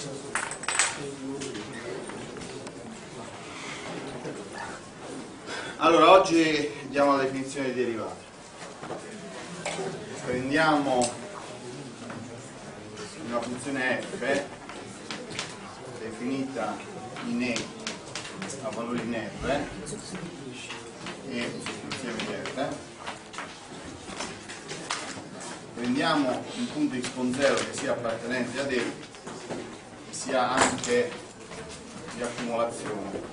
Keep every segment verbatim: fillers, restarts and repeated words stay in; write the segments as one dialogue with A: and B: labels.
A: Allora, oggi diamo la definizione di derivate. Prendiamo una funzione f definita in E a valori in R e insieme di R. Prendiamo un punto x con zero che sia appartenente ad E e sia anche di accumulazione.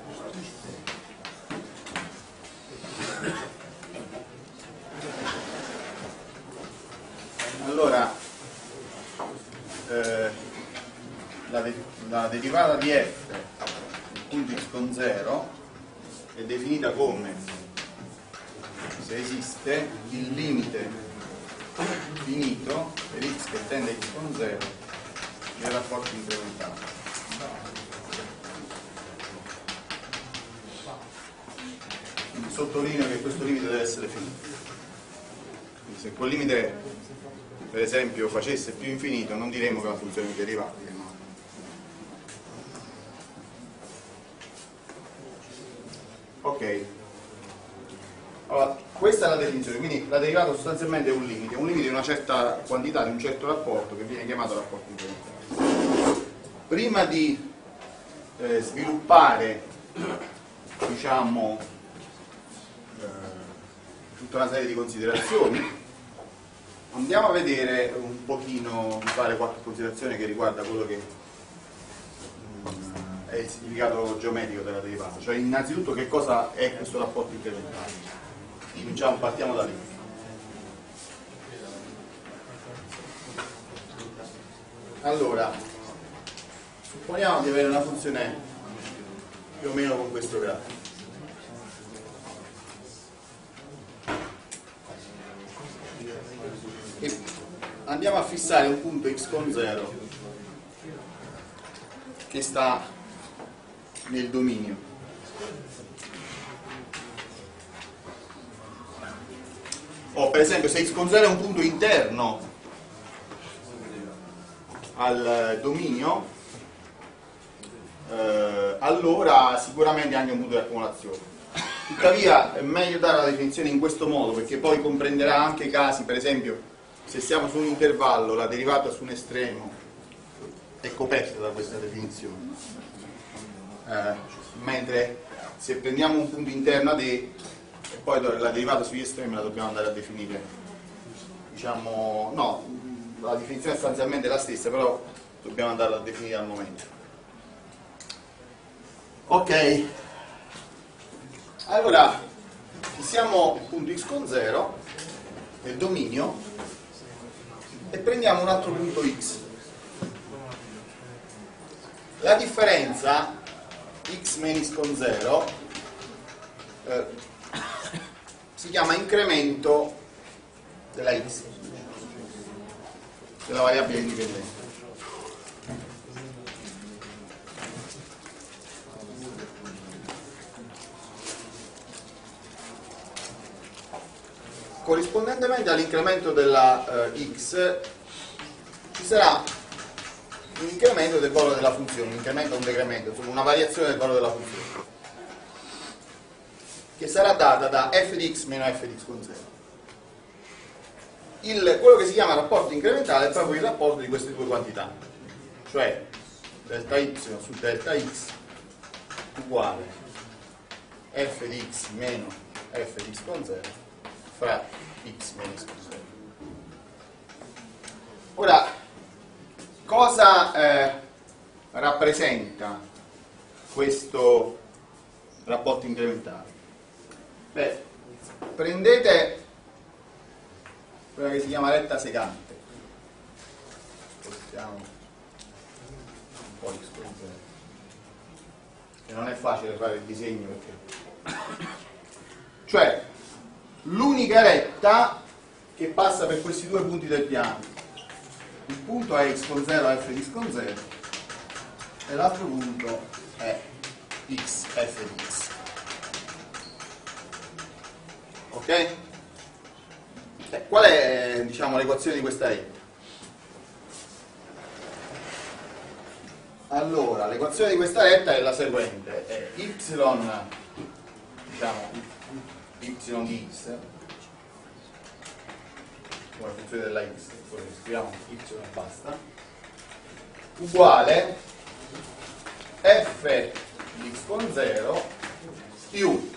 A: Allora, eh, la, de la derivata di f del punto x con zero è definita come, se esiste, il limite finito per x che tende a x con zero del rapporto incrementale. Sottolineo che questo limite deve essere finito. Quindi se quel limite, per esempio, facesse più infinito, non diremmo che è una funzione di derivata. No? Ok. Allora, questa è la definizione, quindi la derivata sostanzialmente è un limite, un limite di una certa quantità, di un certo rapporto, che viene chiamato rapporto incrementale. Prima di eh, sviluppare, diciamo, tutta una serie di considerazioni, andiamo a vedere un pochino, di fare qualche considerazione che riguarda quello che mh, è il significato geometrico della derivata, cioè innanzitutto che cosa è questo rapporto incrementale. Cominciamo, partiamo da lì. Allora, supponiamo di avere una funzione più o meno con questo grafico. E andiamo a fissare un punto x con zero che sta nel dominio. O per esempio, se x con zero è un punto interno al dominio, eh, allora sicuramente è anche un punto di accumulazione. Tuttavia è meglio dare la definizione in questo modo, perché poi comprenderà anche casi, per esempio, se siamo su un intervallo, la derivata su un estremo è coperta da questa definizione, eh, mentre se prendiamo un punto interno ad E e poi la derivata sugli estremi la dobbiamo andare a definire, diciamo, no, la definizione è sostanzialmente la stessa, però dobbiamo andarla a definire al momento. Ok, allora fissiamo il punto x con zero nel dominio e prendiamo un altro punto x. La differenza x meno x con zero eh, si chiama incremento della x, della variabile indipendente. Corrispondentemente all'incremento della eh, x ci sarà un incremento del valore della funzione, un incremento o un decremento, insomma una variazione del valore della funzione, che sarà data da f di x meno f di x con zero. Il, quello che si chiama rapporto incrementale è proprio il rapporto di queste due quantità, cioè delta y su delta x uguale f di x meno f di x con zero fra x meno x con zero. Ora, cosa eh, rappresenta questo rapporto incrementale? Beh, prendete quella che si chiama retta segante, spostiamo un po' x con zero, che non è facile fare il disegno perché, cioè l'unica retta che passa per questi due punti del piano. Il punto è x con zero f di x con zero e l'altro punto è x f di x. Ok? Eh, qual è, diciamo, l'equazione di questa retta? Allora, l'equazione di questa retta è la seguente, è y, diciamo, y di x, come funzione della x, così scriviamo y e basta, uguale f di x con zero più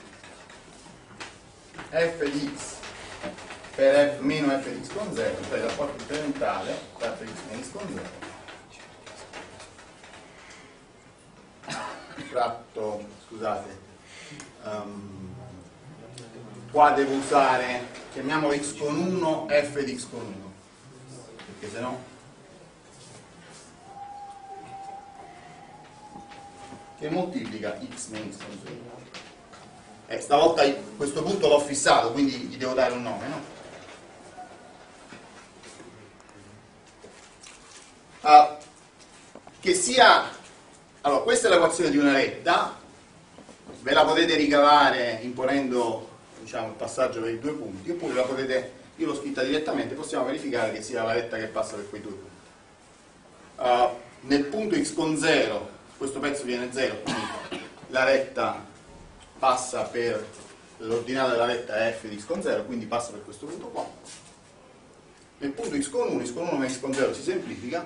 A: f di x per f meno f di x con zero, cioè il rapporto incrementale tra f di x meno x con zero, fratto, scusate, um, qua devo usare, chiamiamolo x con uno, f di x con uno, perché se no che moltiplica x meno x con zero. Eh, stavolta a questo punto l'ho fissato, quindi gli devo dare un nome, no? Uh, che sia, allora, questa è l'equazione di una retta, ve la potete ricavare imponendo, diciamo, il passaggio per i due punti, oppure la potete, io l'ho scritta direttamente, possiamo verificare che sia la retta che passa per quei due punti. Uh, nel punto x con zero questo pezzo viene zero, quindi la retta passa per l'ordinata della retta è f di x con zero, quindi passa per questo punto qua. Nel punto x con uno, x con uno meno x con zero si semplifica,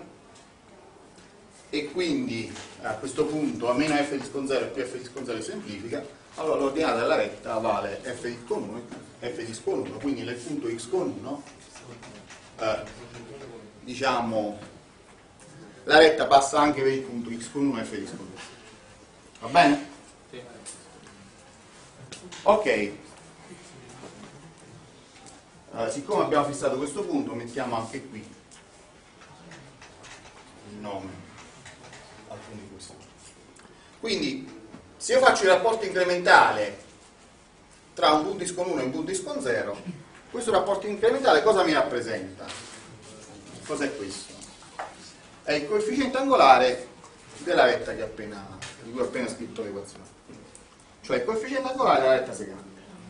A: e quindi a questo punto a meno f di x con zero più f di x con zero si semplifica, allora l'ordinata della retta vale f di x con uno e f di x con uno, quindi nel punto x con uno eh, diciamo la retta passa anche per il punto x con uno e f di x con uno. Va bene? Sì. Ok. Uh, siccome abbiamo fissato questo punto, mettiamo anche qui il nome al punto di questo. Quindi, se io faccio il rapporto incrementale tra un punto x con uno e un punto x con zero, questo rapporto incrementale cosa mi rappresenta? Cos'è questo? È il coefficiente angolare della retta che appena, di cui ho appena scritto l'equazione, cioè il coefficiente angolare della retta secante,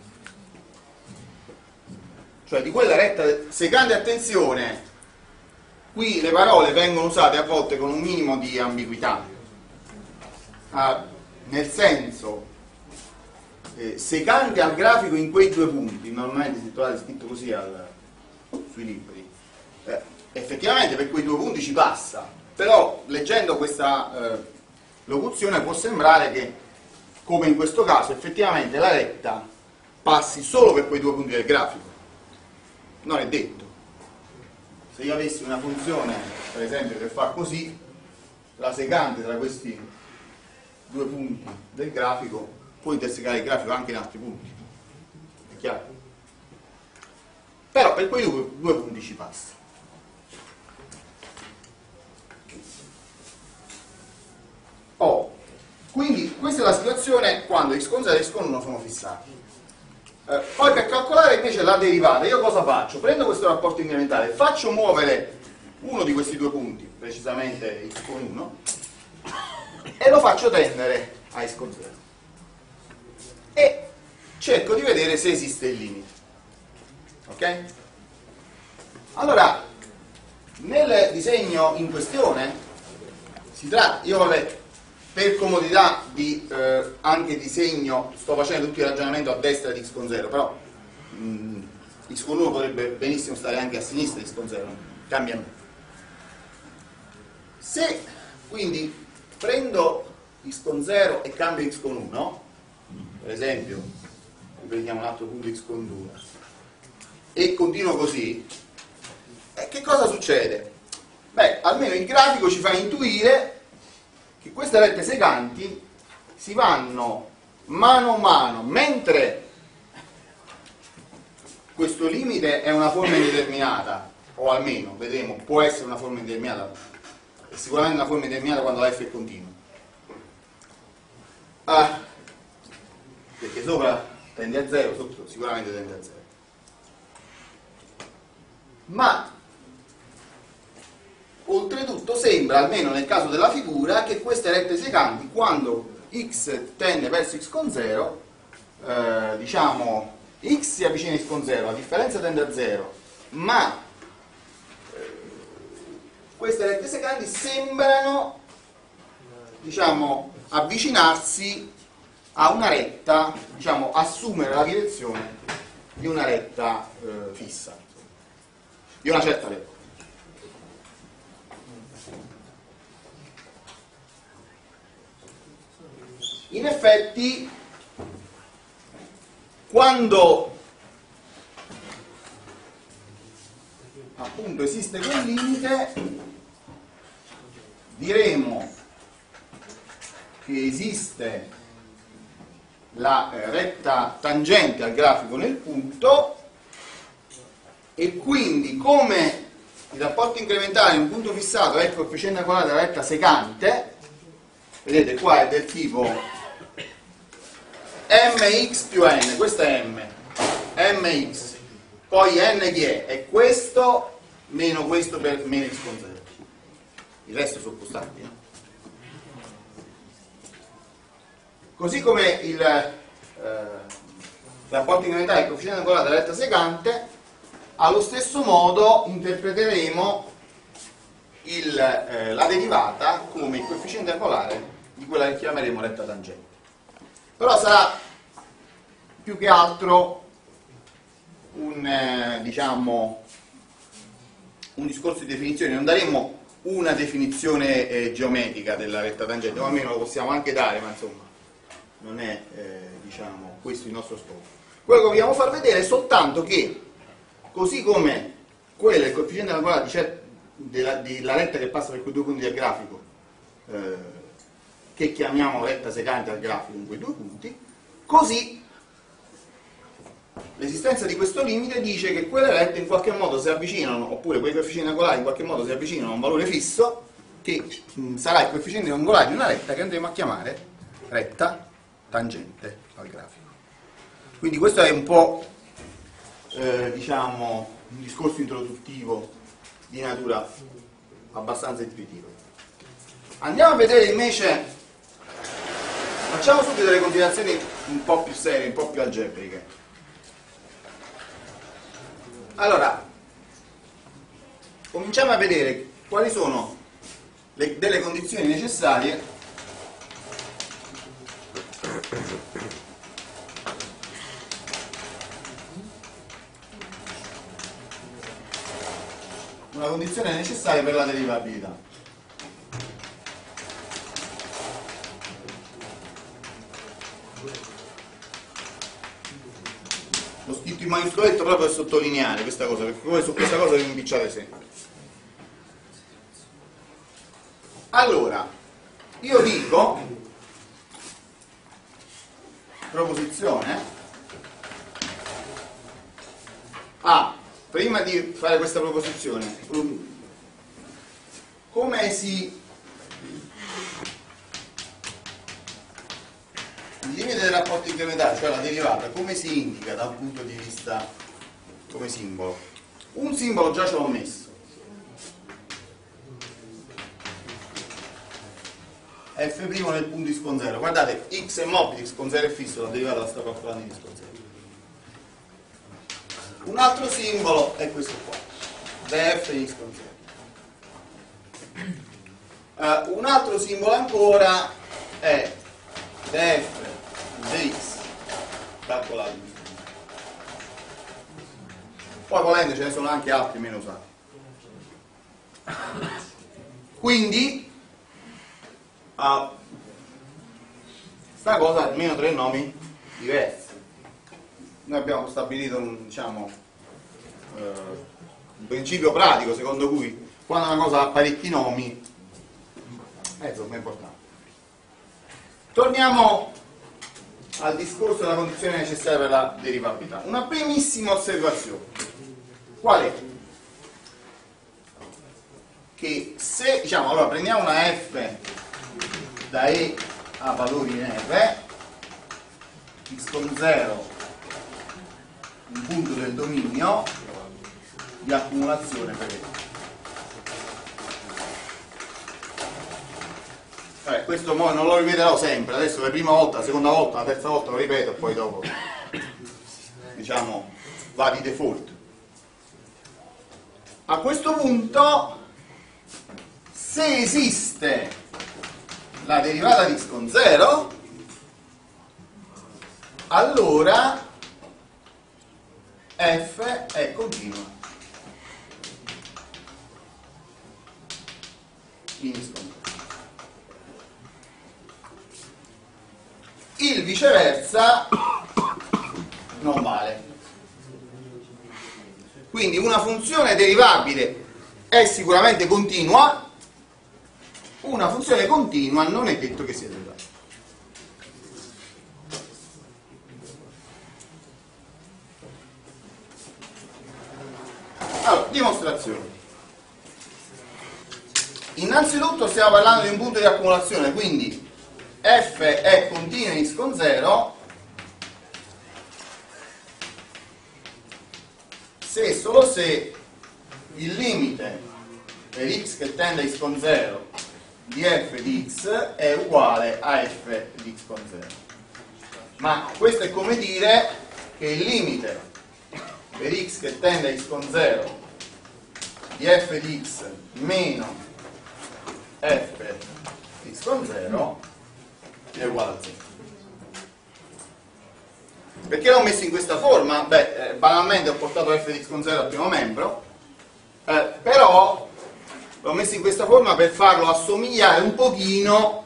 A: cioè di quella retta secante. Attenzione, qui le parole vengono usate a volte con un minimo di ambiguità, ah, nel senso eh, secante al grafico in quei due punti, normalmente si trovate scritto così al, sui libri. eh, Effettivamente per quei due punti ci passa, però leggendo questa eh, locuzione può sembrare che, come in questo caso, effettivamente la retta passi solo per quei due punti del grafico. Non è detto. Se io avessi una funzione, per esempio, che fa così, la secante tra questi due punti del grafico può intersecare il grafico anche in altri punti. È chiaro? Però per quei due, due punti ci passa. Oh, quindi questa è la situazione quando x con zero e x con uno sono fissati. Eh, poi per calcolare invece la derivata, io cosa faccio? Prendo questo rapporto incrementale, faccio muovere uno di questi due punti, precisamente x con uno, e lo faccio tendere a x con zero. E cerco di vedere se esiste il limite. Ok? Allora, nel disegno in questione, si tratta, io vabbè, per comodità di eh, anche disegno sto facendo tutto il ragionamento a destra di x con zero, però mh, x con uno potrebbe benissimo stare anche a sinistra di x con zero, cambia nulla. Se quindi prendo x con zero e cambio x con uno, per esempio prendiamo un altro punto x con due e continuo così, eh, che cosa succede? Beh, almeno il grafico ci fa intuire che queste rette secanti si vanno mano a mano, mentre questo limite è una forma indeterminata, o almeno, vedremo, può essere una forma indeterminata, è sicuramente una forma indeterminata quando la f è continua, ah, perché sopra tende a zero, sotto sicuramente tende a zero, ma oltretutto sembra, almeno nel caso della figura, che queste rette secanti, quando x tende verso x con zero, eh, diciamo x si avvicina a x con zero, la differenza tende a zero, ma eh, queste rette secanti sembrano diciamo, avvicinarsi a una retta, diciamo, assumere la direzione di una retta eh, fissa, di una certa retta. In effetti, quando appunto esiste quel limite, diremo che esiste la eh, retta tangente al grafico nel punto, e quindi come il rapporto incrementale in un punto fissato è il coefficiente angolare della retta secante, vedete qua è del tipo mx più n, questo è m, mx, poi n che è? È questo meno questo per meno x con zero, il resto sono costanti, no? Così come il eh, rapporto incrementale del coefficiente angolare della retta secante, allo stesso modo interpreteremo il, eh, la derivata come il coefficiente angolare di quella che chiameremo retta tangente. Però sarà più che altro un, eh, diciamo, un discorso di definizione. Non daremo una definizione eh, geometrica della retta tangente, o almeno lo possiamo anche dare, ma insomma non è eh, diciamo, questo il nostro scopo. Quello che vogliamo far vedere è soltanto che, così come quello è il coefficiente angolare di della, della retta che passa per quei due punti del grafico, eh, che chiamiamo retta secante al grafico in quei due punti, così l'esistenza di questo limite dice che quelle rette in qualche modo si avvicinano, oppure quei coefficienti angolari in qualche modo si avvicinano a un valore fisso, che mh, sarà il coefficiente angolare di una retta che andremo a chiamare retta tangente al grafico. Quindi questo è un po' eh, diciamo un discorso introduttivo di natura abbastanza intuitiva. Andiamo a vedere invece, facciamo subito delle considerazioni un po' più serie, un po' più algebriche. Allora, cominciamo a vedere quali sono le, delle condizioni necessarie una condizione necessaria per la derivabilità. L'ho scritto in maiuscoletto proprio per sottolineare questa cosa, perché voi su questa cosa vi impicciate sempre. Allora, io dico, proposizione A, prima di fare questa proposizione, come si il limite del rapporto incrementale, cioè la derivata, come si indica da un punto di vista come simbolo? Un simbolo già ce l'ho messo, f' nel punto x con zero. Guardate, x è mobile, x con zero è fisso, la derivata la sto calcolando in x con zero. Un altro simbolo è questo qua, df di x con zero. Uh, un altro simbolo ancora è df dx calcolato. Poi volendo ce ne sono anche altri meno usati. Quindi uh, sta cosa ha almeno tre nomi diversi. Noi abbiamo stabilito un, diciamo, uh, un principio pratico secondo cui quando una cosa ha parecchi nomi è insomma importante. Torniamo al discorso della condizione necessaria per la derivabilità. Una primissima osservazione. Qual è? Che se, diciamo, allora prendiamo una f da E a valori in R, x con zero, un punto del dominio di accumulazione per E. Vabbè, questo mo non lo ripeterò sempre, adesso la prima volta, la seconda volta, la terza volta lo ripeto e poi dopo diciamo va di default. A questo punto, se esiste la derivata di x con zero, allora f è continua in x con zero. Il viceversa non vale. Quindi una funzione derivabile è sicuramente continua, una funzione continua non è detto che sia derivabile. Allora, dimostrazione. Innanzitutto stiamo parlando di un punto di accumulazione, quindi f è continua in x con zero se e solo se il limite per x che tende a x con zero di f di x è uguale a f di x con zero. Ma questo è come dire che il limite per x che tende a x con zero di f di x meno f di x con zero è uguale a zero. Perché l'ho messo in questa forma? Beh, eh, banalmente ho portato f di x con zero al primo membro, eh, però l'ho messo in questa forma per farlo assomigliare un pochino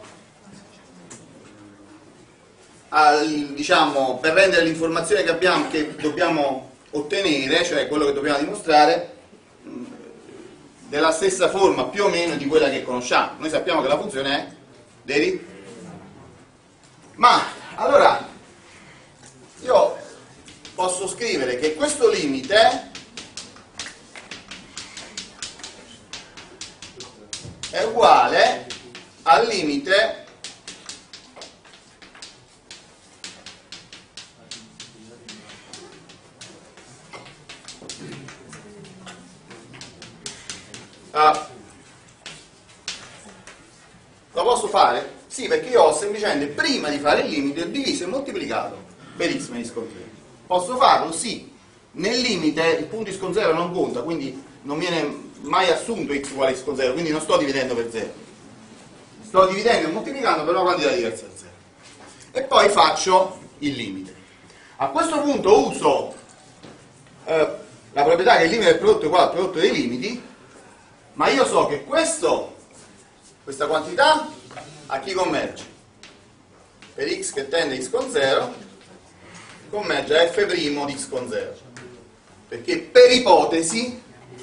A: al, diciamo, per rendere l'informazione che abbiamo, che dobbiamo ottenere, cioè quello che dobbiamo dimostrare, della stessa forma più o meno di quella che conosciamo. Noi sappiamo che la funzione è derivativa. Ma allora io posso scrivere che questo limite è uguale al limite a... Lo posso fare? Sì, perché io ho semplicemente, prima di fare il limite, ho diviso e moltiplicato per x meno x con zero. Posso farlo? Sì. Nel limite il punto x con zero non conta, quindi non viene mai assunto x uguale x con zero, quindi non sto dividendo per zero. Sto dividendo e moltiplicando per una quantità diversa da zero. E poi faccio il limite. A questo punto uso eh, la proprietà che il limite del prodotto è uguale al prodotto dei limiti, ma io so che questo, questa quantità a chi converge? Per x che tende a x con zero converge a f' di x con zero, perché per ipotesi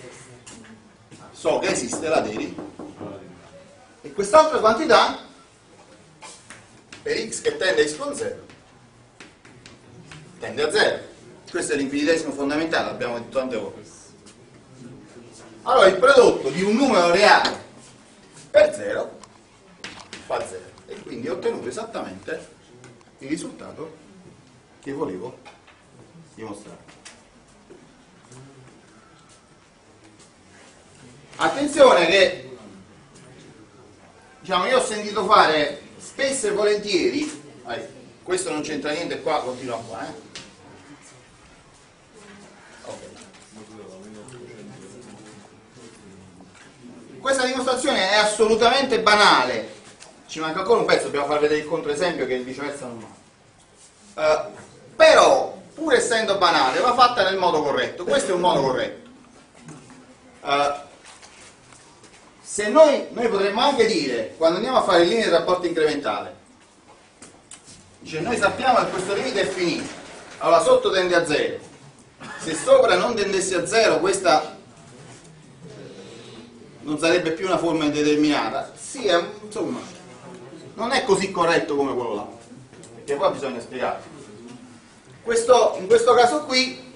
A: so che esiste la deriva, e quest'altra quantità per x che tende a x con zero tende a zero. Questo è l'infinitesimo fondamentale, l'abbiamo detto tante volte. Allora il prodotto di un numero reale per zero fa zero, e quindi ho ottenuto esattamente il risultato che volevo dimostrare. Attenzione che, diciamo, io ho sentito fare spesso e volentieri, eh, questo non c'entra niente qua, continua qua, eh. Okay. Questa dimostrazione è assolutamente banale. Ci manca ancora un pezzo, dobbiamo far vedere il controesempio che il viceversa non va. Uh, però, pur essendo banale, va fatta nel modo corretto. Questo è un modo corretto. Uh, se noi, noi potremmo anche dire, quando andiamo a fare il limite del rapporto incrementale, dice, noi sappiamo che questo limite è finito, allora sotto tende a zero. Se sopra non tendesse a zero, questa non sarebbe più una forma indeterminata. Sì, è, insomma, non è così corretto come quello là, perché poi bisogna spiegare. Questo, in questo caso qui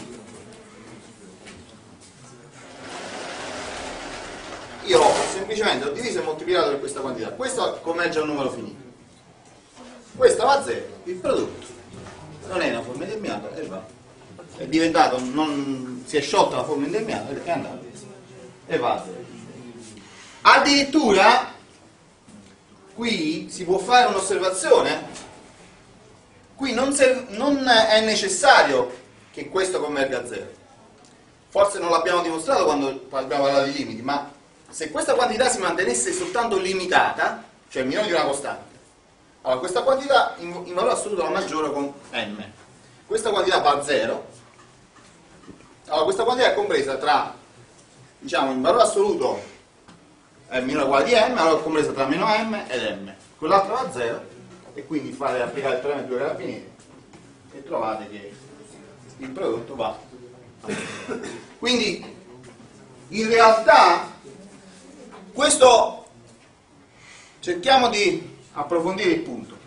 A: io semplicemente ho diviso e moltiplicato per questa quantità. Questo converge a un numero finito, questa va a zero, il prodotto non è una forma indeterminata e va, è diventato, non, si è sciolta la forma indeterminata e è andata e va a zero. Addirittura qui si può fare un'osservazione. Qui non, se, non è necessario che questo converga a zero. Forse non l'abbiamo dimostrato quando abbiamo parlato di limiti, ma se questa quantità si mantenesse soltanto limitata, cioè minore di una costante. Allora questa quantità in, in valore assoluto è maggiore con m. Questa quantità va a zero. Allora questa quantità è compresa tra, diciamo, in valore assoluto è minore o uguale di m, allora è compresa tra meno m ed m. Quell'altro va a zero e quindi fate applicare il teorema dei due carabinieri e trovate che il prodotto va a zero. Quindi in realtà questo, cerchiamo di approfondire il punto,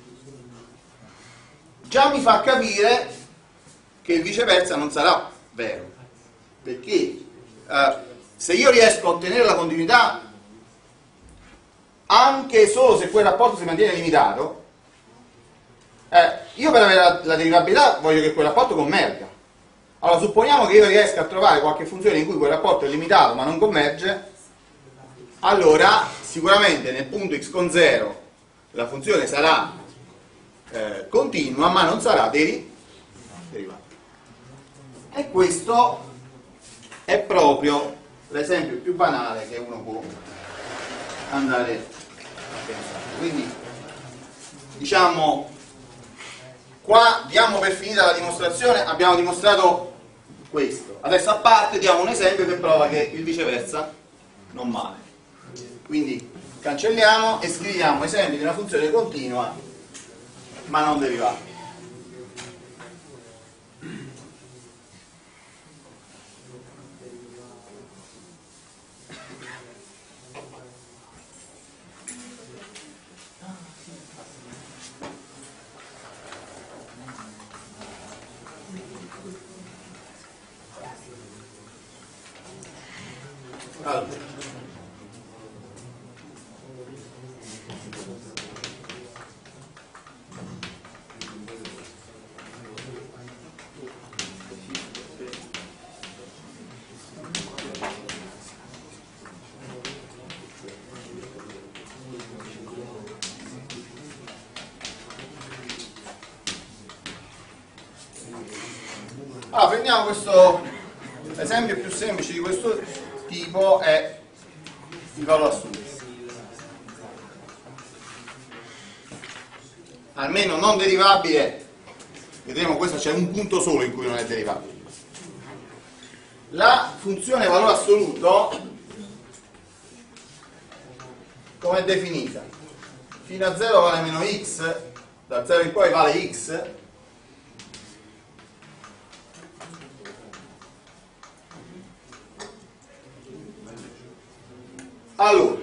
A: già mi fa capire che il viceversa non sarà vero, perché eh, se io riesco a ottenere la continuità anche solo se quel rapporto si mantiene limitato, eh, io per avere la, la derivabilità voglio che quel rapporto converga. Allora supponiamo che io riesca a trovare qualche funzione in cui quel rapporto è limitato ma non converge, allora sicuramente nel punto x con zero la funzione sarà eh, continua ma non sarà deri derivata. E questo è proprio l'esempio più banale che uno può andare a pensare. Quindi diciamo, qua diamo per finita la dimostrazione, abbiamo dimostrato questo. Adesso a parte diamo un esempio che prova che il viceversa non vale. Quindi cancelliamo e scriviamo esempi di una funzione continua ma non derivabile. Allora. Allora, prendiamo questo esempio più semplice di questo tipo, è il valore assoluto. Almeno non derivabile, vedremo questo c'è un punto solo in cui non è derivabile. La funzione valore assoluto come è definita? Fino a zero vale meno x, da zero in poi vale x. Allora,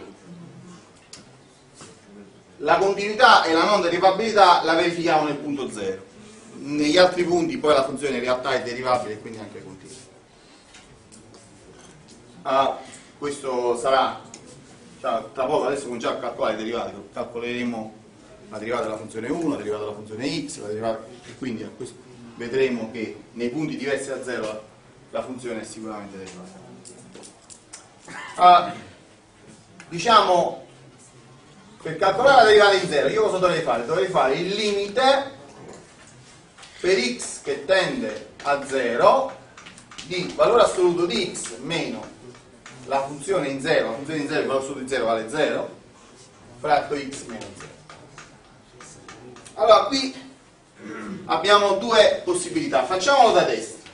A: la continuità e la non derivabilità la verifichiamo nel punto zero. Negli altri punti poi la funzione in realtà è derivabile e quindi anche continua. Uh, questo sarà, cioè, tra poco adesso cominciamo a calcolare i derivati, calcoleremo la derivata della funzione uno, la derivata della funzione x, la derivata, e quindi a questo vedremo che nei punti diversi da zero la funzione è sicuramente derivata. Uh, diciamo, per calcolare la derivata in zero io cosa dovrei fare? Dovrei fare il limite per x che tende a zero di valore assoluto di x meno la funzione in zero, la funzione in zero, il valore assoluto di zero vale zero, fratto x meno zero. Allora qui abbiamo due possibilità, facciamolo da destra.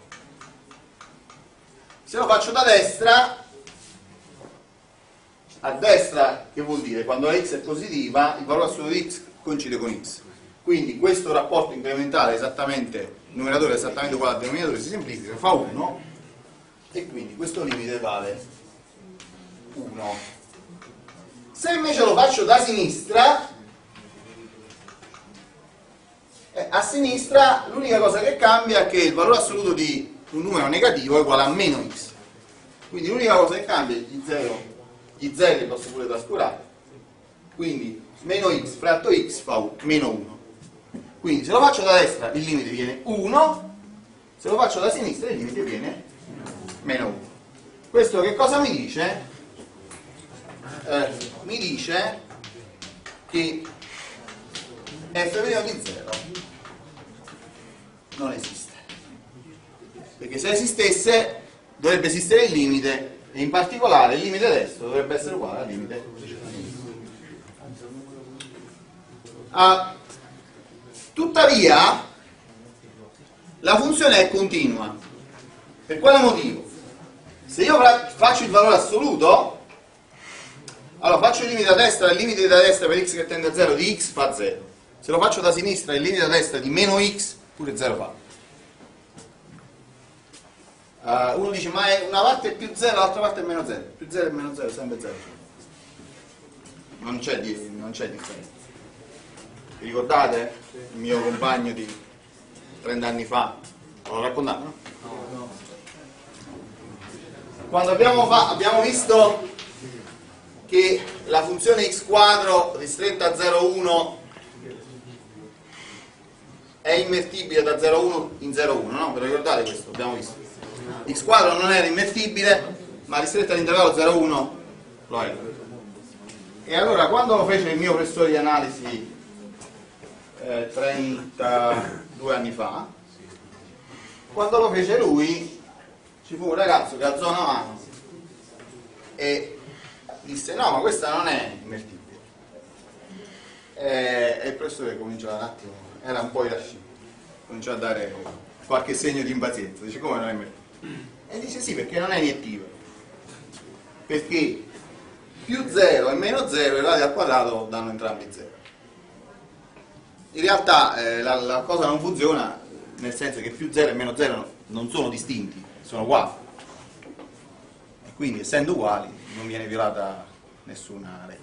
A: Se lo faccio da destra, a destra che vuol dire? Quando la x è positiva il valore assoluto di x coincide con x, quindi questo rapporto incrementale è esattamente, il numeratore è esattamente uguale al denominatore, si semplifica, fa uno e quindi questo limite vale uno. Se invece lo faccio da sinistra, eh, a sinistra l'unica cosa che cambia è che il valore assoluto di un numero negativo è uguale a meno x, quindi l'unica cosa che cambia è gli zero. Gli zeri li posso pure trascurare, quindi meno x fratto x fa meno uno. Quindi se lo faccio da destra il limite viene uno, se lo faccio da sinistra il limite viene meno uno. Questo che cosa mi dice? Eh, mi dice che f' di zero non esiste, perché se esistesse dovrebbe esistere il limite, e in particolare il limite destro dovrebbe essere uguale al limite Uh, tuttavia la funzione è continua. Per quale motivo? Se io faccio il valore assoluto, allora faccio il limite da destra, il limite da destra per x che tende a zero di x fa zero. Se lo faccio da sinistra, il limite da destra di meno x pure zero fa. Uh, uno dice, ma è una parte è più zero, l'altra parte è meno zero. Più zero e meno zero, sempre zero. Non c'è differenza. Vi ricordate il mio compagno di trenta anni fa? L'ho raccontato, no? No. Quando abbiamo, fa, abbiamo visto che la funzione x quadro ristretta a zero virgola uno è invertibile da zero virgola uno in zero virgola uno, no? Vi ricordate questo? Abbiamo visto. X quadro non era invertibile, ma ristretta all'intervallo zero virgola uno lo era. E allora quando lo fece il mio professore di analisi eh, trentadue anni fa, quando lo fece lui ci fu un ragazzo che alzò una mano e disse no, ma questa non è invertibile. E, e il professore cominciò un attimo, era un po' irascibile, cominciò a dare qualche segno di impazienza, dice come non è invertibile? E dice sì, perché non è iniettiva, perché più zero e meno zero elevati al quadrato danno entrambi zero. In realtà eh, la, la cosa non funziona, nel senso che più zero e meno zero non sono distinti, sono uguali, e quindi essendo uguali non viene violata nessuna regola.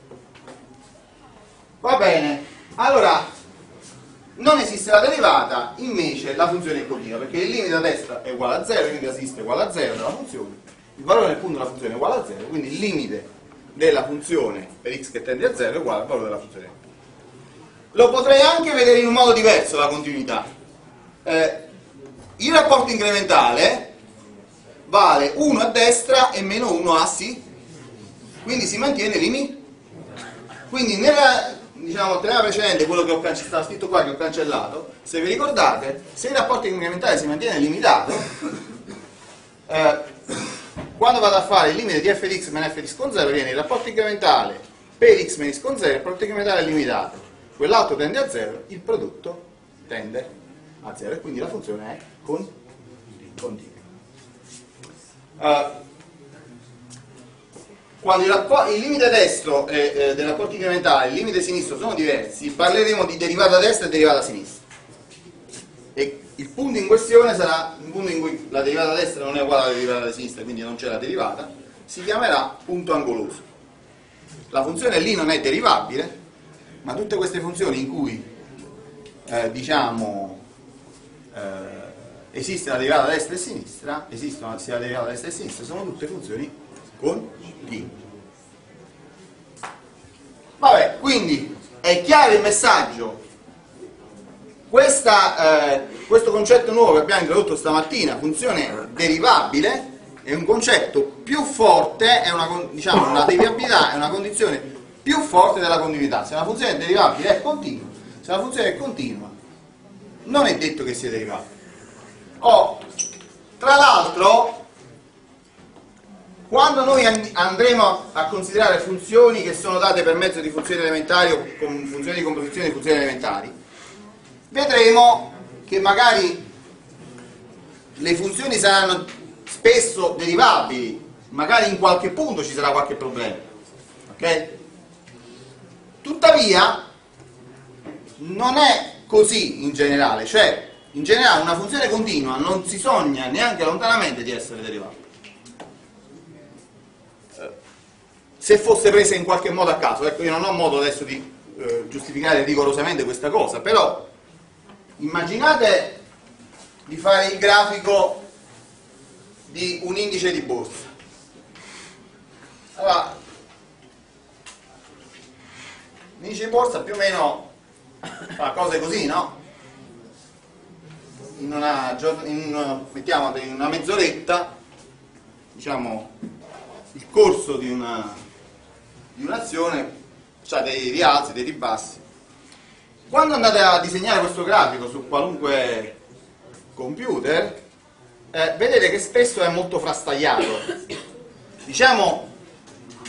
A: Va bene, allora non esiste la derivata, invece la funzione è continua, perché il limite a destra è uguale a zero, il limite a sinistra è uguale a zero della funzione, il valore del punto della funzione è uguale a zero, quindi il limite della funzione per x che tende a zero è uguale al valore della funzione. Lo potrei anche vedere in un modo diverso la continuità. Eh, il rapporto incrementale vale uno a destra e meno uno a sinistra, quindi si mantiene limite. Quindi nella, diciamo, nella precedente, quello che ho cancellato, stava scritto qua che ho cancellato, se vi ricordate, se il rapporto incrementale si mantiene limitato, eh, quando vado a fare il limite di f di x meno f di x con zero viene il rapporto incrementale per x meno x con zero, il rapporto incrementale è limitato, quell'altro tende a zero, il prodotto tende a zero e quindi la funzione è con, continua. Uh, quando il, il limite destro eh, eh, del rapporto incrementale e il limite sinistro sono diversi, parleremo di derivata destra e derivata sinistra. E il punto in questione sarà un punto in cui la derivata destra non è uguale alla derivata sinistra, quindi non c'è la derivata, si chiamerà punto angoloso. La funzione lì non è derivabile, ma tutte queste funzioni in cui eh, diciamo eh, esiste la derivata destra e sinistra, esistono sia la derivata destra e sinistra, sono tutte funzioni continue. Vabbè, quindi è chiaro il messaggio. Questa, eh, questo concetto nuovo che abbiamo introdotto stamattina, funzione derivabile, è un concetto più forte, è una, diciamo, una derivabilità è una condizione più forte della continuità. Se una funzione è derivabile è continua, se una funzione è continua non è detto che sia derivabile. Oh, tra l'altro, quando noi andremo a considerare funzioni che sono date per mezzo di funzioni elementari o con funzioni di composizione di funzioni elementari, vedremo che magari le funzioni saranno spesso derivabili, magari in qualche punto ci sarà qualche problema, ok? Tuttavia non è così in generale, cioè in generale una funzione continua non si sogna neanche lontanamente di essere derivabile, se fosse presa in qualche modo a caso. Ecco, io non ho modo adesso di eh, giustificare rigorosamente questa cosa, però immaginate di fare il grafico di un indice di borsa. Allora, l'indice di borsa più o meno fa cose così, no? In una, in una, mettiamo in una mezz'oretta, diciamo, il corso di una di un'azione c'ha dei rialzi, dei ribassi. Quando andate a disegnare questo grafico su qualunque computer, eh, vedete che spesso è molto frastagliato. Diciamo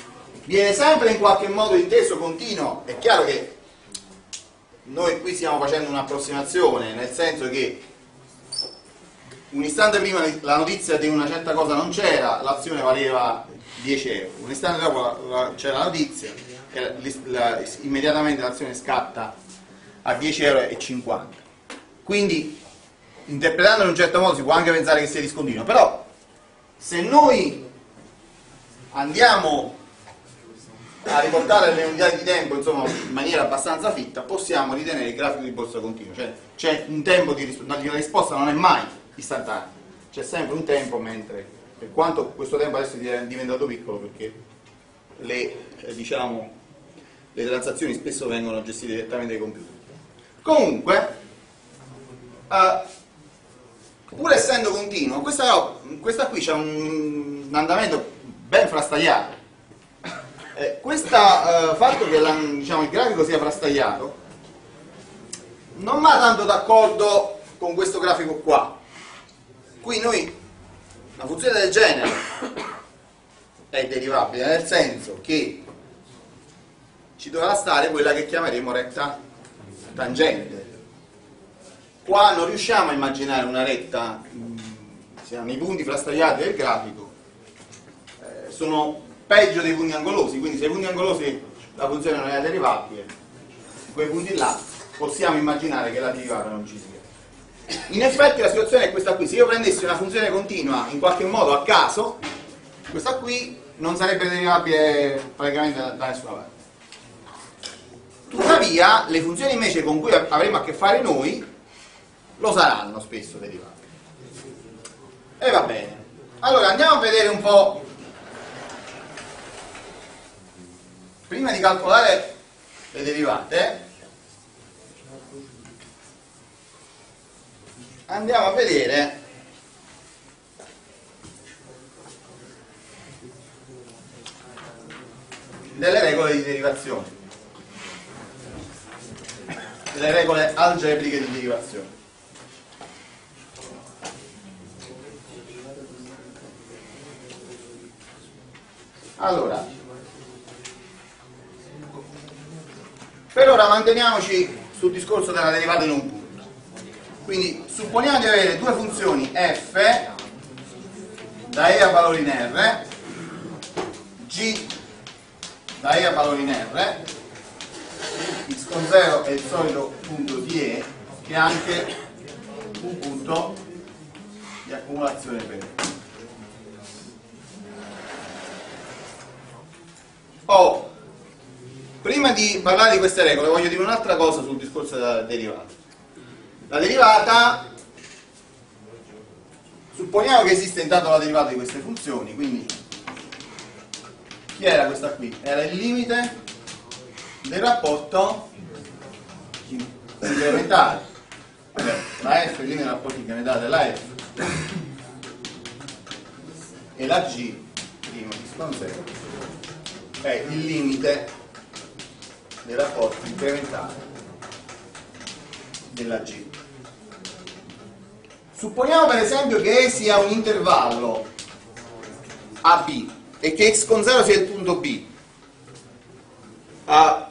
A: viene sempre in qualche modo inteso continuo. È chiaro che noi qui stiamo facendo un'approssimazione, nel senso che un istante prima la notizia di una certa cosa non c'era, l'azione valeva dieci euro, un istante dopo c'è la notizia e la, la, immediatamente l'azione scatta a dieci euro e cinquanta. Quindi, interpretando in un certo modo, si può anche pensare che sia discontinuo, però se noi andiamo a riportare le unità di tempo, insomma, in maniera abbastanza fitta, possiamo ritenere il grafico di borsa continuo, cioè c'è un tempo di risposta, la risposta non è mai istantanea, c'è sempre un tempo, mentre per quanto questo tempo adesso è diventato piccolo perché le, eh, diciamo, le transazioni spesso vengono gestite direttamente dai computer. Comunque, eh, pur essendo continuo, questa, questa qui c'è un, un andamento ben frastagliato. Eh, questo eh, fatto che la, diciamo, il grafico sia frastagliato non va tanto d'accordo con questo grafico qua. Qui noi una funzione del genere è derivabile, nel senso che ci dovrà stare quella che chiameremo retta tangente. Qua non riusciamo a immaginare una retta, siamo i punti frastagliati del grafico, eh, sono peggio dei punti angolosi, quindi se i punti angolosi la funzione non è derivabile, quei punti là possiamo immaginare che la derivata non ci sia. In effetti la situazione è questa qui: se io prendessi una funzione continua in qualche modo a caso, questa qui non sarebbe derivabile praticamente da, da nessuna parte. Tuttavia le funzioni invece con cui avremo a che fare noi lo saranno spesso derivabili. E va bene, allora andiamo a vedere un po'. Prima di calcolare le derivate andiamo a vedere delle regole di derivazione, delle regole algebriche di derivazione. Allora, per ora manteniamoci sul discorso della derivata in un punto. Quindi supponiamo di avere due funzioni f da e a valore in r, g da e a valore in r, x con zero è il solito punto di e, che è anche un punto di accumulazione per e. Oh, prima di parlare di queste regole voglio dire un'altra cosa sul discorso della derivata. La derivata, supponiamo che esiste intanto la derivata di queste funzioni, quindi chi era questa qui? Era il limite del rapporto incrementale, la f è il limite del rapporto incrementale della f e la g prima x con zero è il limite del rapporto incrementale della g. Supponiamo per esempio che E sia un intervallo A B e che x con zero sia il punto B. Uh,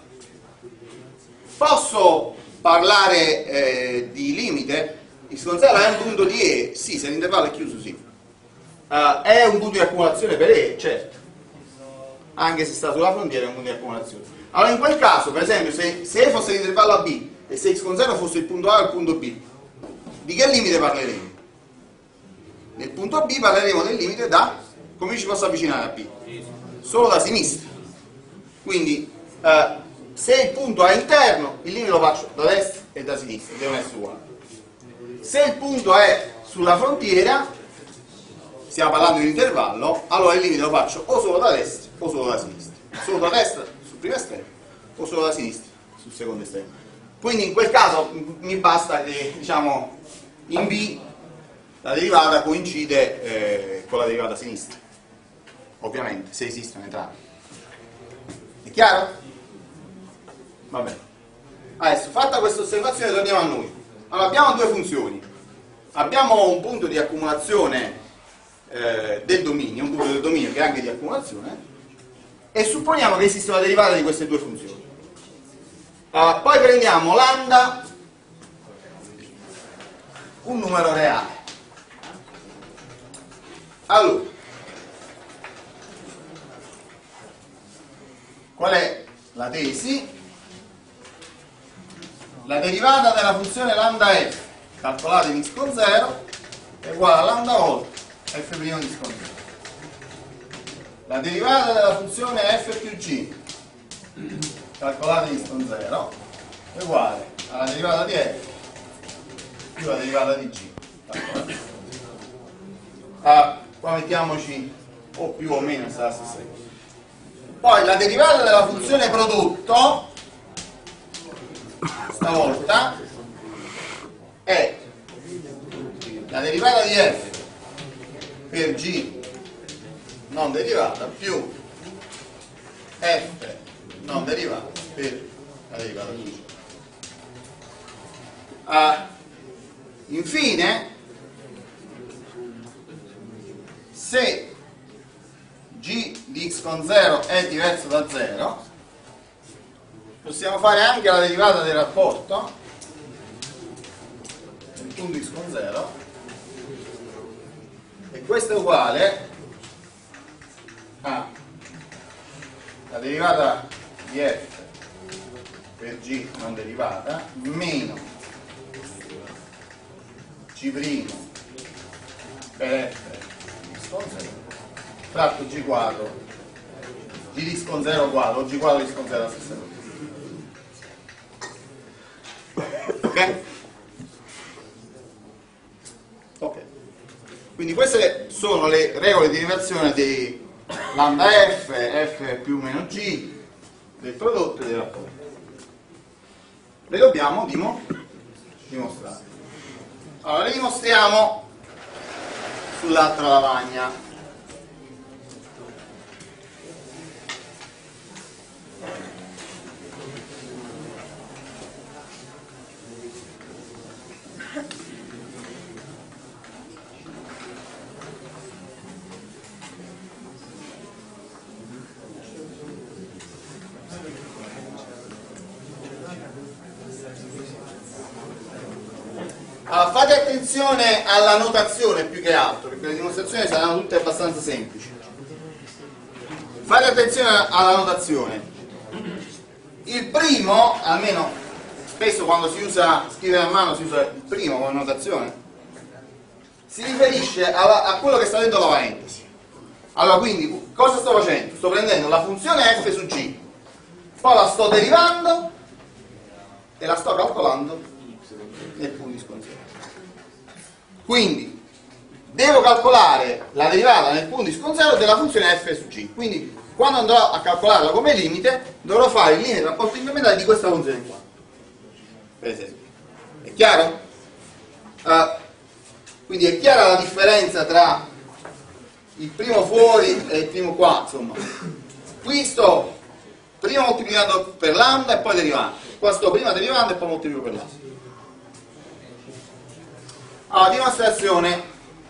A: posso parlare eh, di limite? X con zero è un punto di E? Sì, se l'intervallo è chiuso sì. Uh, è un punto di accumulazione per E? Certo. Anche se sta sulla frontiera è un punto di accumulazione. Allora in quel caso, per esempio, se, se E fosse l'intervallo A B e se x con zero fosse il punto A o il punto B, di che limite parleremo? Nel punto B parleremo del limite da, come ci posso avvicinare a B? Solo da sinistra. Quindi eh, se il punto è interno, il limite lo faccio da destra e da sinistra, devono essere uguali. Se il punto è sulla frontiera, stiamo parlando di un intervallo, allora il limite lo faccio o solo da destra o solo da sinistra. Solo da destra sul primo estremo o solo da sinistra sul secondo estremo. Quindi in quel caso mi basta che, diciamo, in B la derivata coincide eh, con la derivata sinistra, ovviamente, se esistono entrambi. È chiaro? Va bene. Adesso, fatta questa osservazione, torniamo a noi. Allora, abbiamo due funzioni. Abbiamo un punto di accumulazione eh, del dominio, un punto del dominio che è anche di accumulazione, e supponiamo che esista una derivata di queste due funzioni. Uh, poi prendiamo lambda, un numero reale. Allora, qual è la tesi? La derivata della funzione lambda f calcolata in x con zero è uguale a lambda volte f' di x con zero. La derivata della funzione f più g calcolata in x con zero è uguale alla derivata di f più la derivata di g calcolata. Ah, qua mettiamoci o più o meno sta la stessa cosa. Poi la derivata della funzione prodotto stavolta è la derivata di f per g non derivata più f non derivata per la derivata di g. Ah, infine, se g di x con zero è diverso da zero, possiamo fare anche la derivata del rapporto del punto x con zero, e questo è uguale a la derivata di f per g non derivata meno g' per f x con zero fratto g quadro g di x con zero uguale o g quadro di x con zero è la stessa cosa. Ok? Ok. Quindi queste sono le regole di derivazione di lambda f, f più meno g, del prodotto e del rapporto. Le dobbiamo dimo, dimostrare. Allora, le dimostriamo sull'altra lavagna. Allora, fate attenzione alla notazione più che altro, perché le dimostrazioni saranno tutte abbastanza semplici. Fate attenzione alla notazione. Il primo, almeno spesso quando si usa scrivere a mano si usa il primo come notazione, si riferisce alla, a quello che sta dentro la parentesi. Allora, quindi, cosa sto facendo? Sto prendendo la funzione f su g, poi la sto derivando e la sto calcolando nel punto x con zero. Quindi devo calcolare la derivata nel punto x con zero della funzione f su g. Quindi quando andrò a calcolarla come limite dovrò fare il limite del rapporto incrementale di questa funzione qua, per esempio. È chiaro? Uh, quindi è chiara la differenza tra il primo fuori e il primo qua, insomma. Qui sto prima moltiplicando per lambda e poi derivando. Qua sto prima derivando e poi moltiplico per lambda. Allora, dimostrazione.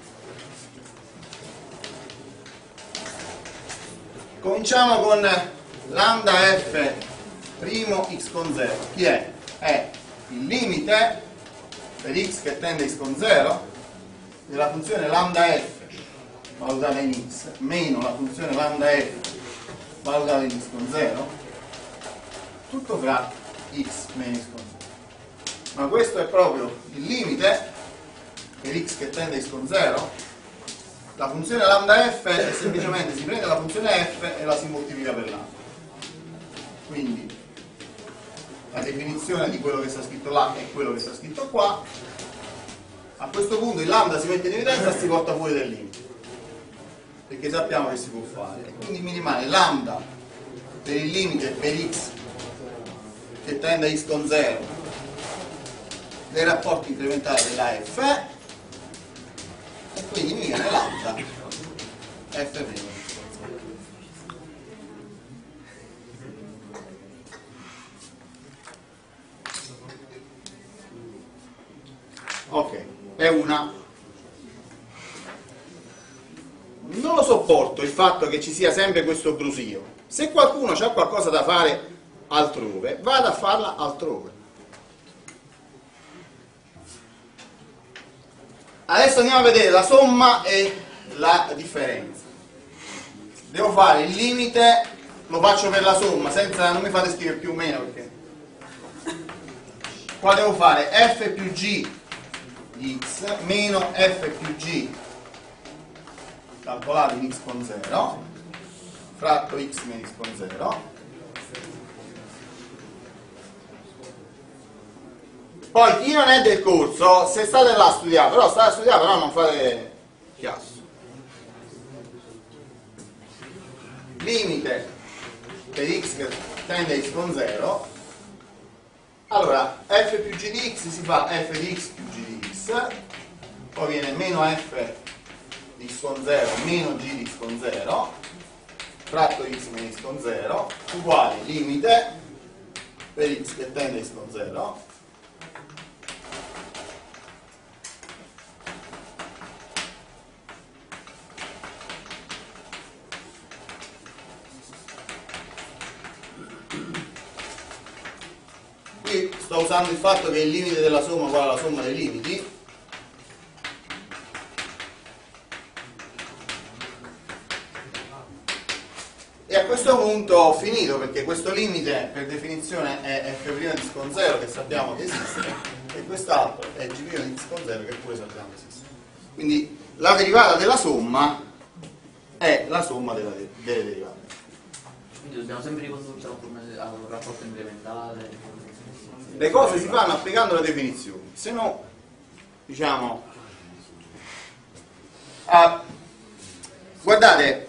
A: Cominciamo con lambda f primo x con zero. Chi è? È il limite per x che tende a x con zero della funzione lambda f valutata in x meno la funzione lambda f valutata in x con zero, tutto fra x meno x con zero. Ma questo è proprio il limite per x che tende a x con zero. La funzione lambda f è semplicemente si prende la funzione f e la si moltiplica per lambda. Quindi la definizione di quello che sta scritto là è quello che sta scritto qua. A questo punto il lambda si mette in evidenza e si porta fuori del limite, perché sappiamo che si può fare. E quindi mi rimane lambda per il limite per x che tende a x con zero dei rapporti incrementali della f, e quindi mi viene lambda f'. Ok, è una. Non lo sopporto il fatto che ci sia sempre questo brusio. Se qualcuno ha qualcosa da fare altrove, vada a farla altrove. Adesso andiamo a vedere la somma e la differenza. Devo fare il limite, lo faccio per la somma, senza, non mi fate scrivere più o meno, perché qua devo fare f più g di x meno f più g calcolato in x con zero fratto x meno x con zero. Poi chi non è del corso, se state là a studiare, però state a studiare, però non fate chiasso. Limite per x che tende a x con zero, allora f più g di x si fa f di x più g di x, poi viene meno f di x con zero meno g di x con zero fratto x meno x con zero uguale limite per x che tende a x con zero sto usando il fatto che il limite della somma uguale alla somma dei limiti, e a questo punto ho finito, perché questo limite per definizione è f' di x con zero, che sappiamo che esiste, e quest'altro è g' di x con zero, che pure sappiamo che esiste. Quindi la derivata della somma è la somma della de delle derivate.
B: Quindi dobbiamo sempre ricondurci a un rapporto incrementale.
A: Le cose si fanno applicando le definizioni, se no, diciamo, ah, guardate,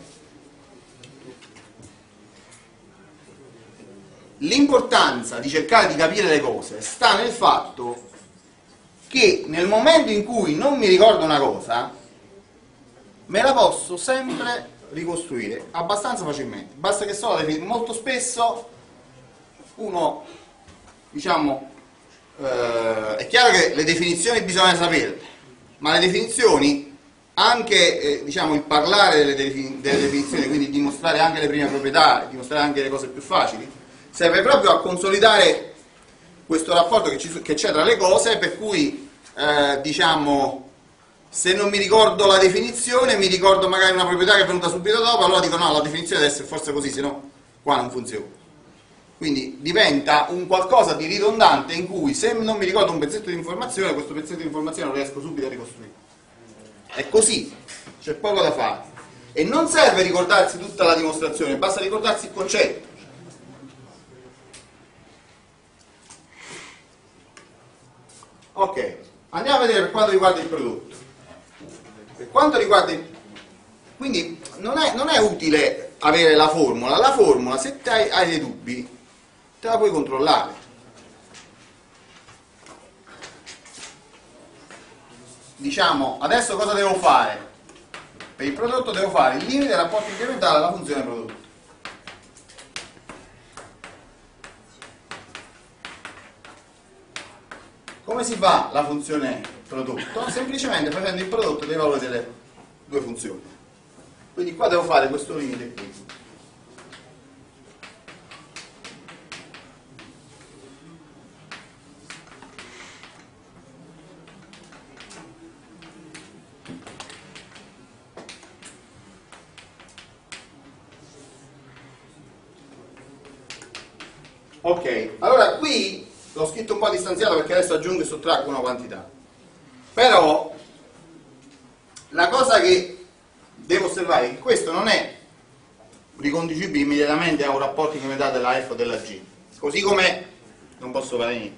A: l'importanza di cercare di capire le cose sta nel fatto che nel momento in cui non mi ricordo una cosa, me la posso sempre ricostruire abbastanza facilmente, basta che so la definizione. Molto spesso uno, diciamo, eh, è chiaro che le definizioni bisogna saperle, ma le definizioni, anche eh, diciamo il parlare delle, defin delle definizioni, quindi dimostrare anche le prime proprietà, dimostrare anche le cose più facili, serve proprio a consolidare questo rapporto che c'è tra le cose, per cui eh, diciamo, se non mi ricordo la definizione, mi ricordo magari una proprietà che è venuta subito dopo, allora dico no, la definizione deve essere forse così, se no qua non funziona. Quindi diventa un qualcosa di ridondante in cui se non mi ricordo un pezzetto di informazione, questo pezzetto di informazione lo riesco subito a ricostruire. È così, c'è poco da fare. E non serve ricordarsi tutta la dimostrazione, basta ricordarsi il concetto. Ok, andiamo a vedere per quanto riguarda il prodotto. Per quanto riguarda il... Quindi non è, non è utile avere la formula. La formula, se hai, hai dei dubbi, te la puoi controllare. Diciamo, adesso cosa devo fare? Per il prodotto devo fare il limite del rapporto incrementale alla funzione prodotto. Come si fa la funzione prodotto? Semplicemente facendo il prodotto dei valori delle due funzioni. Quindi qua devo fare questo limite qui. Ok, allora qui l'ho scritto un po' distanziato perché adesso aggiungo e sottraggo una quantità. Però la cosa che devo osservare è che questo non è riconducibile immediatamente a un rapporto incrementale della f o della g, così come non posso fare niente.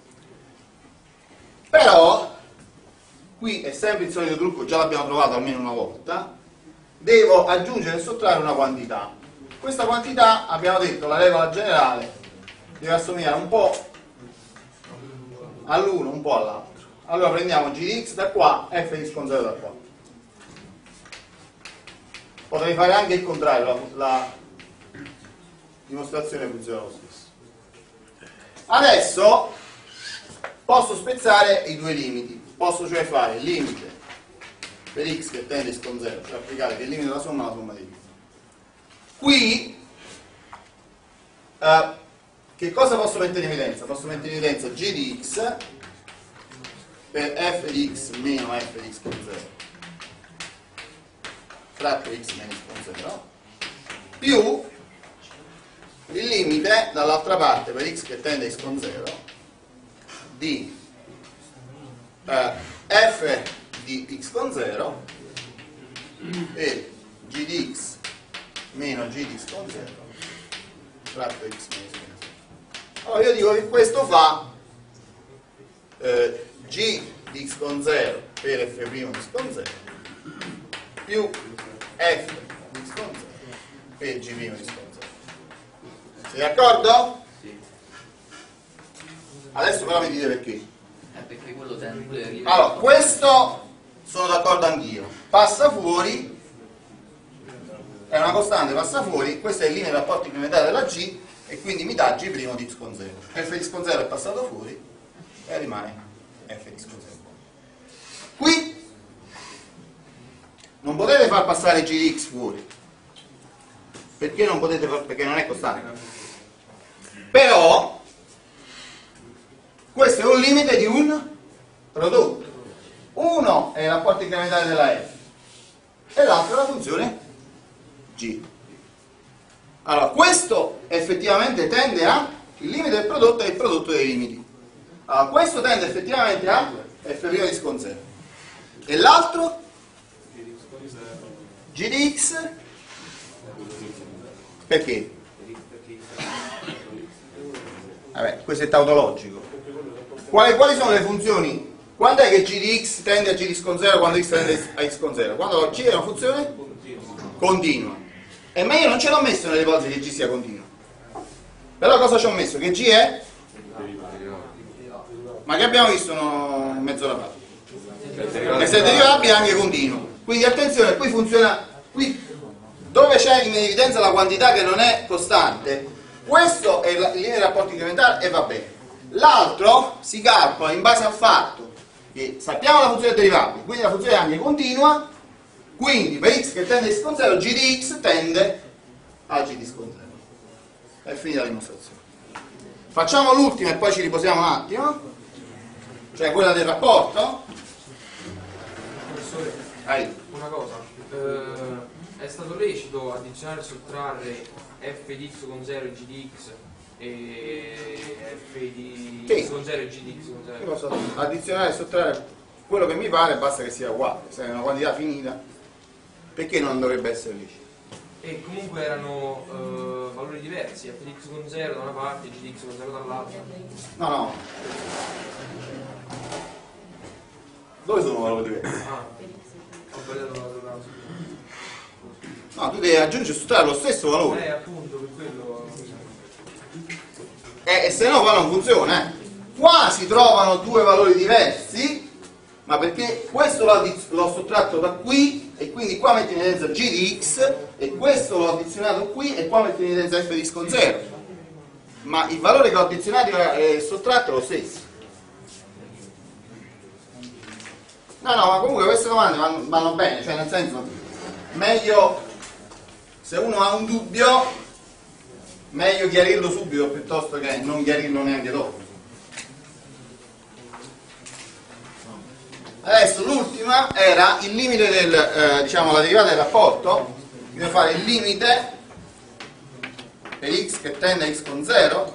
A: Però qui è sempre il solito trucco, già l'abbiamo provato almeno una volta, devo aggiungere e sottrarre una quantità. Questa quantità, abbiamo detto, la regola generale deve assomigliare un po' all'uno, un po' all'altro. Allora prendiamo g di x da qua, f di x con zero da qua. Potrei fare anche il contrario, la, la dimostrazione funziona lo stesso. Adesso posso spezzare i due limiti. Posso cioè fare il limite per x che tende a x con zero, cioè applicare che il limite della somma alla somma dei limiti. Qui Uh, che cosa posso mettere in evidenza? Posso mettere in evidenza g di x per f di x meno f di x con zero fratto x meno x con zero più il limite dall'altra parte per x che tende a x con zero di uh, f di x con zero e g di x meno g di x con zero fratto x meno x con zero. Allora io dico che questo fa eh, g di x con zero per f' di x con zero più f di x con zero per g' di x con zero. Sei d'accordo?
B: Sì.
A: Adesso però mi dite perché.
B: Eh, perché quello tende pure a ridere.
A: Allora, questo sono d'accordo anch'io. Passa fuori, è una costante, passa fuori, questo è il limite dei rapporti incrementali della g e quindi mi dà g' di x con zero. F di x con zero è passato fuori e rimane f di x con zero. Qui non potete far passare g di x fuori. Perché non potete far, perché non è costante. Però questo è un limite di un prodotto. Uno è il rapporto incrementale della f e l'altro è la funzione g. Allora, questo effettivamente tende a il limite del prodotto è il prodotto dei limiti. Allora, questo tende effettivamente a f' di x con zero. E l'altro? G di x? Perché? Vabbè, questo è tautologico. Quali, quali sono le funzioni? Quando è che g di x tende a g di x con zero quando x tende a x con zero? Quando g è una funzione continua. E ma io non ce l'ho messo nelle ipotesi che g sia continua. Però cosa ci ho messo? Che g è? Ma che abbiamo visto no, mezz'ora fa? E se è derivabile è anche continuo. Quindi attenzione, qui funziona. Qui dove c'è in evidenza la quantità che non è costante, questo è il limite dei rapporti incrementali e va bene. L'altro si calcola in base al fatto che sappiamo la funzione derivabile, quindi la funzione è anche continua, quindi per x che tende a x con zero, g di x tende a g di x con zero. È finita la dimostrazione. Facciamo l'ultima e poi ci riposiamo un attimo, cioè quella del rapporto.
C: Professore,
A: Vai.
C: una cosa, eh, è stato lecito addizionare e sottrarre f di x con zero e g di x e f di
A: Sì.
C: x con zero e g di x con
A: Io
C: zero?
A: posso addizionare e sottrarre quello che mi pare, basta che sia uguale, se è una quantità finita, perché non dovrebbe essere licito?
C: E comunque erano eh, valori diversi, f di x con zero da una parte e g di x con zero dall'altra.
A: No, no. Dove sono valori diversi?
C: Ah, ho sbagliato la data.
A: No, tu devi aggiungere e sottrarre lo stesso valore.
C: Eh, appunto, per quello.
A: E, e se no qua non funziona, eh. Qua si trovano due valori diversi, ma perché questo l'ho, addiz- l'ho sottratto da qui e quindi qua metto in evidenza g di x e questo l'ho addizionato qui e qua metto in evidenza f di x con zero. Ma il valore che ho addizionato e sottratto è lo stesso. No, no, ma comunque queste domande vanno, vanno bene, cioè nel senso, meglio, se uno ha un dubbio, meglio chiarirlo subito piuttosto che non chiarirlo neanche dopo. Adesso l'ultima era il limite del, eh, diciamo, la derivata del rapporto. Devo fare il limite per x che tende a x con zero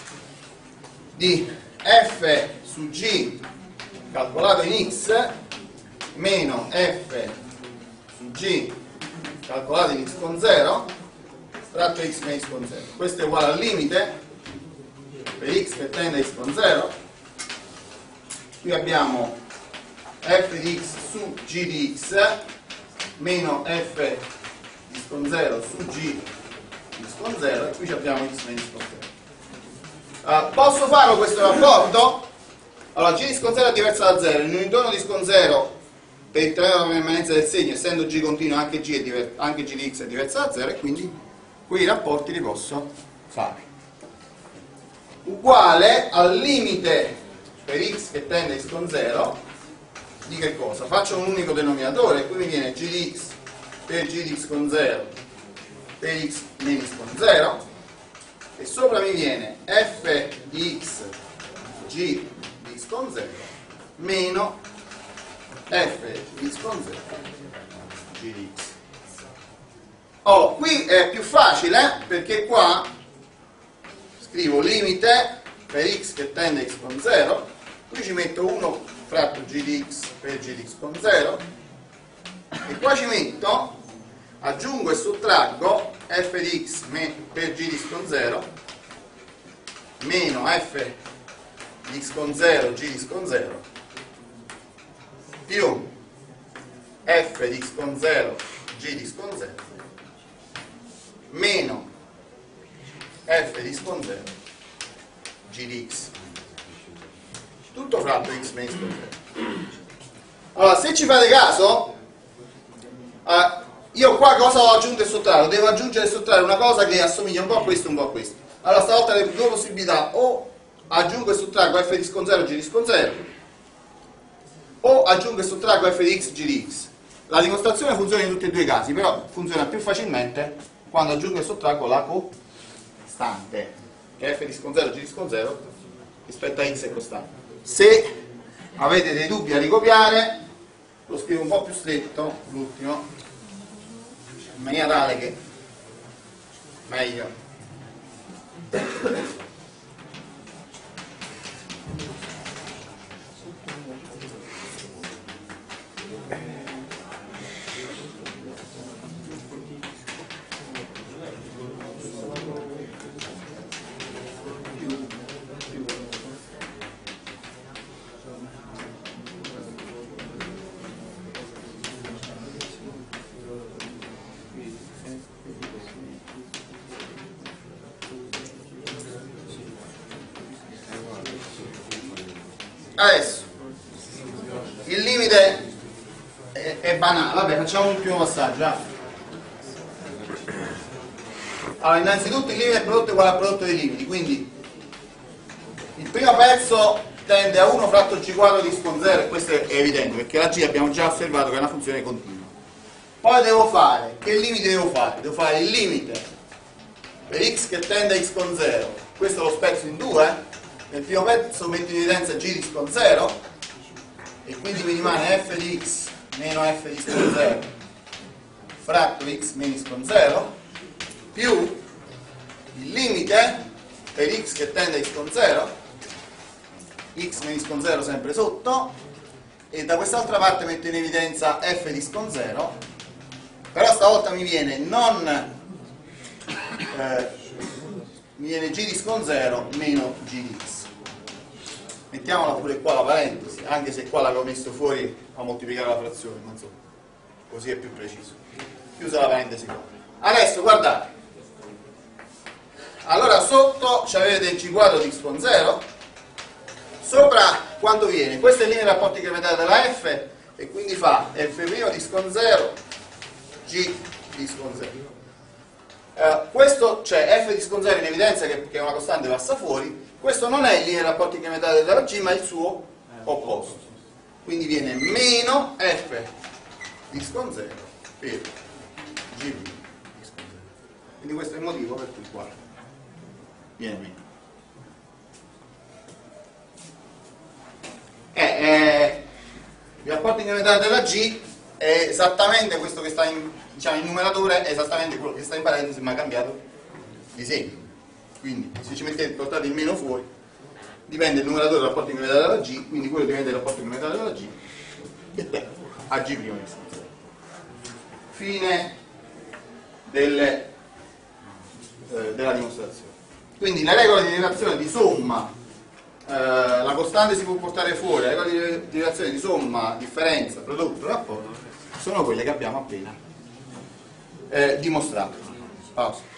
A: di f su g calcolato in x meno f su g calcolato in x con zero fratto x meno x con zero. Questo è uguale al limite per x che tende a x con zero. Qui abbiamo f di x su g di x meno f di x con zero su g di x con zero e qui abbiamo x meno x con zero. Uh, posso farlo questo rapporto? Allora, g di x con zero è diversa da zero, in un intorno di x con zero per il terreno della permanenza del segno, essendo g continuo anche g, è diver- anche g di x è diversa da zero e quindi qui i rapporti li posso fare. Uguale al limite per x che tende a x con zero di che cosa? Faccio un unico denominatore, qui mi viene g di x per g di x con zero per x meno x con zero e sopra mi viene f di x g di x con zero meno f di x con zero g di x. Oh, qui è più facile perché qua scrivo limite per x che tende a x con zero, qui ci metto uno fratto g di x per g di x con zero e qua ci metto, aggiungo e sottraggo f di x per g di x con zero meno f di x con zero g di x con zero più f di x con zero g di x con zero meno f di x con zero g di x, tutto fratto x meno x con zero. Allora, se ci fate caso, eh, io qua cosa ho aggiunto e sottratto? Devo aggiungere e sottrarre una cosa che assomiglia un po' a questo e un po' a questo. Allora stavolta le due possibilità: o aggiungo e sottraggo f di x con zero g di x con zero, o aggiungo e sottraggo f di x g di x. La dimostrazione funziona in tutti e due i casi, però funziona più facilmente quando aggiungo e sottraggo la costante, che è f di x con zero g di x con zero rispetto a x è costante. Se avete dei dubbi a ricopiare, lo scrivo un po' più stretto, l'ultimo, in maniera tale che meglio. Adesso il limite è, è banale, vabbè, facciamo un primo passaggio. Eh. Allora, innanzitutto il limite del prodotto è uguale al prodotto dei limiti, quindi il primo pezzo tende a uno fratto g quadro di x con zero, e questo è evidente perché la g abbiamo già osservato che è una funzione continua. Poi devo fare, che limite devo fare? Devo fare il limite per x che tende a x con zero, questo lo spezzo in due. Nel primo pezzo metto in evidenza g di x con zero e quindi mi rimane f di x meno f di x con zero fratto x meno x con zero più il limite per x che tende a x con zero, x meno x con zero sempre sotto, e da quest'altra parte metto in evidenza f di x con zero, però stavolta mi viene non eh, mi viene g di x con zero meno g di x. Mettiamola pure qua la parentesi, anche se qua l'avevo messo fuori a moltiplicare la frazione, non so, così è più preciso. Chiusa la parentesi qua. Adesso guardate, allora sotto avete g quadro di x con zero, sopra quanto viene? Questo è il limite dei rapporti incrementali della f e quindi fa f' di x con zero g di x con zero. Uh, questo c'è f di x con zero in evidenza che, che è una costante passa fuori. Questo non è il limite dei rapporti incrementali della g, ma è il suo opposto, quindi viene meno f di x con zero per g di x con zero. Quindi questo è il motivo per cui qua viene meno. Eh, eh, il rapporto incrementale della g è esattamente questo che sta in, diciamo, in numeratore, è esattamente quello che sta in parentesi, ma ha cambiato disegno. Quindi se ci mettete, portate il meno fuori, dipende il numeratore dal rapporto incrementale della g, quindi quello dipende dal rapporto incrementale della g e a g prima di x. Fine delle, eh, della dimostrazione. Quindi la regola di derivazione di somma, eh, la costante si può portare fuori, la regola di derivazione di somma, differenza, prodotto, rapporto, sono quelle che abbiamo appena eh, dimostrato. Pausa.